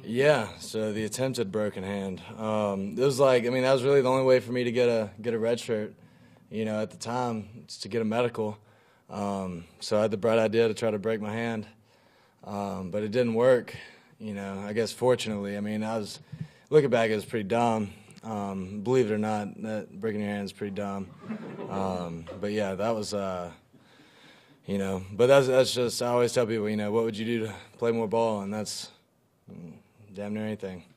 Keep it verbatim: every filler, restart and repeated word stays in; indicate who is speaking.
Speaker 1: Yeah, so the attempted broken hand. Um, it was like, I mean, that was really the only way for me to get a get a red shirt, you know, at the time, was to get a medical. Um, so I had the bright idea to try to break my hand, um, but it didn't work. You know, I guess fortunately, I mean, I was looking back, it was pretty dumb. Um, believe it or not, that breaking your hand is pretty dumb. Um, but yeah, that was, uh, you know, but that's that's just, I always tell people, you know, what would you do to play more ball, and that's damn near anything.